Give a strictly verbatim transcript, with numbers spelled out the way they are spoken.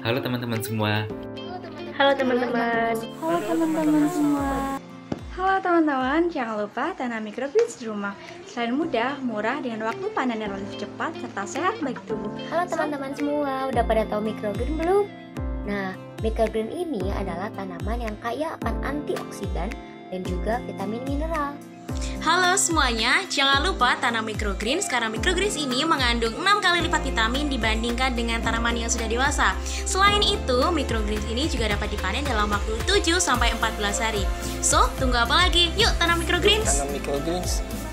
Halo teman-teman semua. Halo teman-teman. Halo teman-teman semua. Halo teman-teman, jangan lupa tanam microgreens di rumah. Selain mudah, murah, dengan waktu panen yang relatif cepat, serta sehat bagi tubuh. Halo teman-teman semua, udah pada tahu microgreen belum? Nah, microgreen ini adalah tanaman yang kaya akan antioksidan dan juga vitamin mineral. Halo semuanya, jangan lupa tanam microgreens karena microgreens ini mengandung enam kali lipat vitamin dibandingkan dengan tanaman yang sudah dewasa. Selain itu, microgreens ini juga dapat dipanen dalam waktu tujuh sampai empat belas hari. So, tunggu apa lagi? Yuk tanam microgreens. Tanam microgreens.